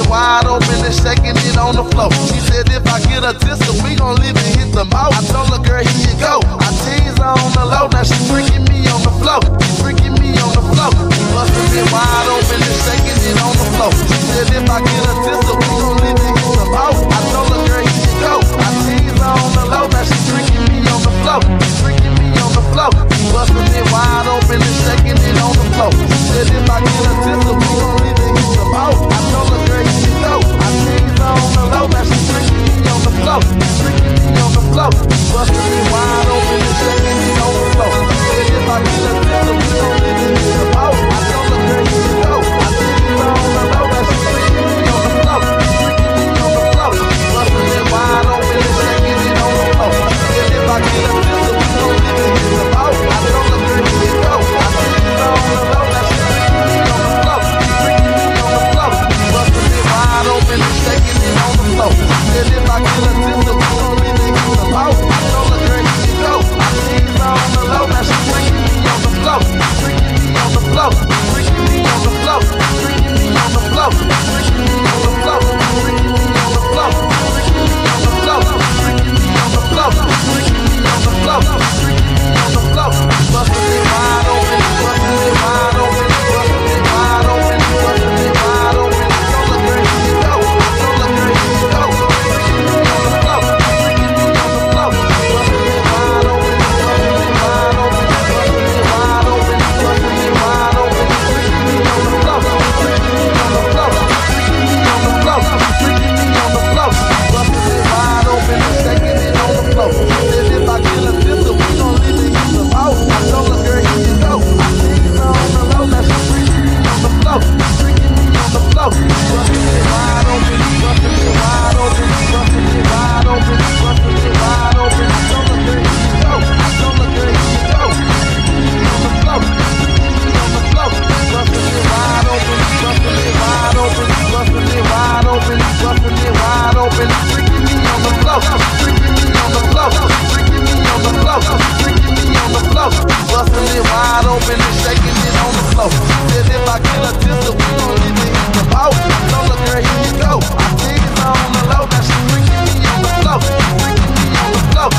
wide open and shaking it on the floor. She said if I get a tissue, we gon' leave it hit the mouth. I told her, girl, here you go. I tease her on the low, now she freaking me on the floor. She freaking me on the floor. She bustin' it wide open and shaking it on the floor. She said if I get a tissue, we gon' leave it hit the mouth. I told her, girl, here you go. I tease her on the low, now she freaking me on the floor. She freaking me on the floor. She bustin' it wide open and shaking it on the floor. She said if I get a tissue, we gon' leave it hit the mouth. I told her, girl, here you go. I tease her on the low, now she freaking me on the floor. She freaking me on the floor. She bustin' it wide open and shaking it on the floor. She said if I get a tissue, we gon' leave it hit the mouth. I told her, girl, here you go. I tease her on the low, now she freaking me on the floor. She freaking me on the floor. She bustin' it wide open and shaking it on the floor. She said if I get a tissue, we gon' leave it hit the mouth. I told her, girl, here you go. I tease her on the low, now she freaking me on the floor. She freaking me on the floor. She bustin' it wide open and shaking it on the floor. She said if I get a tissue, we gon' leave it hit the mouth. I told her, girl, here you go. I tease her on the low, now she freaking me on the floor. She freaking me on the floor. She freaking me on the floor. She freaking me on the floor. She freaking me on the floor. She freaking me on the floor. She freaking me on the floor. She freaking me on the floor. She freaking me on the floor. She freaking me on the floor. Bustin' it wide open, bustin' it wide open, bustin' it wide open, bustin' it wide open. I told her, girl, here you go. I told her, girl, here you go. Freaking me on the floor, freaking me on the floor. Bustin' it wide open, bustin' it wide open, bustin' it wide open, bustin' it wide open. Freaking me on the floor, freaking me on the floor, freaking me on the floor, freaking me on the floor. Bustin' it wide open and shaking it on the floor. She said if I get a tissue, we gon' leave it hit the mouth. I told her, girl, here you go. I tease her on the low, now she freaking me on the floor. She freaking me on the floor. Bustin' it wide open, bustin' it wide open, bustin' it wide open, bustin' it wide open. I told her, girl, here you go. I told her, girl, here you go. Freaking me on the floor, freaking me on the floor. Bustin' it wide open, bustin' it wide open, bustin' it wide open, bustin' it wide open. Freaking me on the floor, freaking me on the floor, freaking me on the floor, freaking me on the floor. Bustin' it wide open and shaking it on the floor. She said if I get a tissue, we gon' leave it hit the mouth. I told her, girl, here you go. I tease her on the low, now she freaking me on the floor. She freaking me on the floor.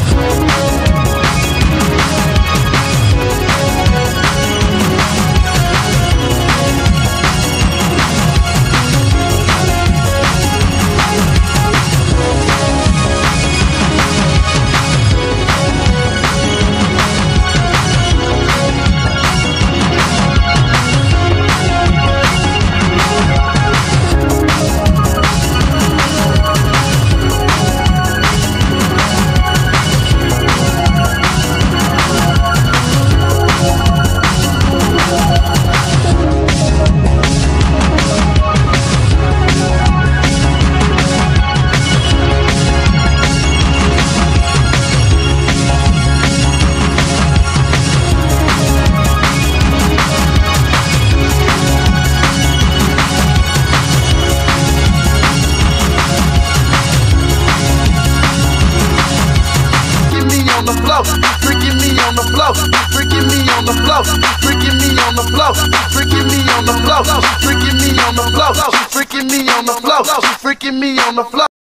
Freaking me on the floor, freaking me on the floor, freaking me on the floor, freaking me on the floor, freaking me on the floor, freaking me on the floor, freaking me on the floor.